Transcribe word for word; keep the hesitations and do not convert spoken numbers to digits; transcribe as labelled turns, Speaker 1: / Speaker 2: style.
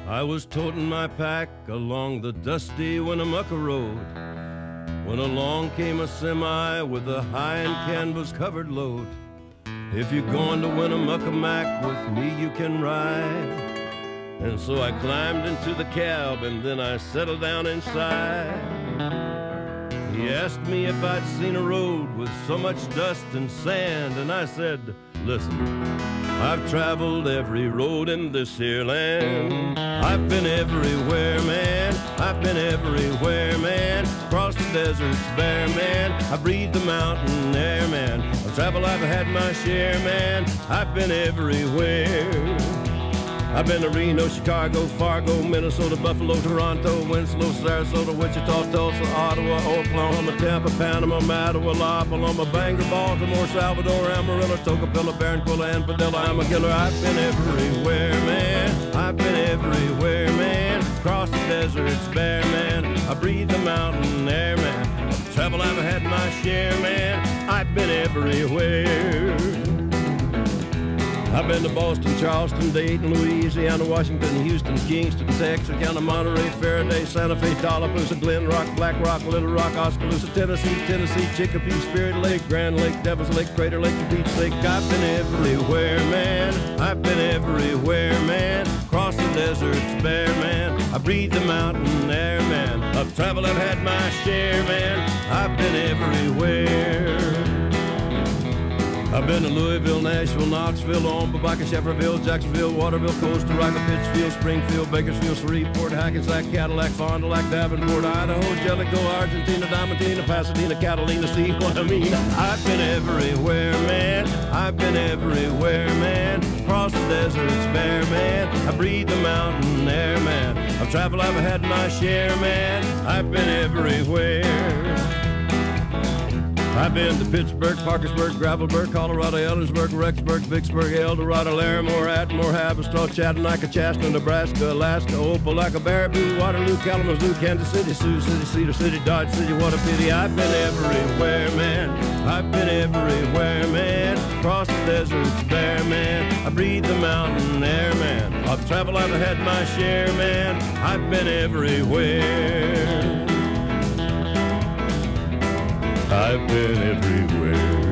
Speaker 1: I was toting my pack along the dusty Winnemucca road when along came a semi with a high and canvas covered load. If you're going to Winnemucca Mac with me, you can ride. And so I climbed into the cab and then I settled down inside. He asked me if I'd seen a road with so much dust and sand, and I said, listen, I've traveled every road in this here land. I've been everywhere, man. I've been everywhere, man. Across the deserts bare, man. I breathed the mountain air, man. I've traveled, I've had my share, man. I've been everywhere. I've been to Reno, Chicago, Fargo, Minnesota, Buffalo, Toronto, Winslow, Sarasota, Wichita, Tulsa, Ottawa, Oklahoma, Tampa, Panama, Mattawa, La Paloma, Bangor, Baltimore, Salvador, Amarillo, Tocopilla, Barranquilla, and Padilla. I'm a killer. I've been everywhere, man. I've been everywhere, man. Across the deserts bare, man. I breathe the mountain air, man. I've traveled, I've had my share, man. I've been everywhere. I've been to Boston, Charleston, Dayton, Louisiana, Washington, Houston, Kingston, Texarkana, Monterey, Faraday, Santa Fe, Tallapoosa, Glen Rock, Black Rock, Little Rock, Oskaloosa, Tennessee, Tennessee, Chicopee, Spirit Lake, Grand Lake, Devil's Lake, Crater Lake, Beach Lake. I've been everywhere, man. I've been everywhere, man. Across the deserts bare, man. I breathe the mountain air, man. I've traveled, I've had my share, man. I've been everywhere. I've been to Louisville, Nashville, Knoxville, Omaha, Baca, Shefferville, Jacksonville, Waterville, Costa Rica, Pittsfield, Springfield, Bakersfield, Shreveport, Hackensack, Cadillac, Fond du Lac, Davenport, Idaho, Jellicoe, Argentina, Diamantina, Pasadena, Catalina. See what I mean? I've been everywhere, man. I've been everywhere, man. Across the deserts bare, man. I breathe the mountain air, man. I've traveled, I've had my share, man. I've been everywhere. I've been to Pittsburgh, Parkersburg, Gravelburg, Colorado, Ellensburg, Rexburg, Vicksburg, Eldorado, Larimore, Atmore, Haverstraw, Chattanooga, Chaska, Nebraska, Alaska, Opelika, Baraboo, Waterloo, Kalamazoo, Kansas City, Sioux City, Cedar City, Dodge City. What a pity. I've been everywhere, man. I've been everywhere, man. Across the deserts bare, man. I breathe the mountain air, man. I've traveled, I've had my share, man. I've been everywhere. I've been everywhere.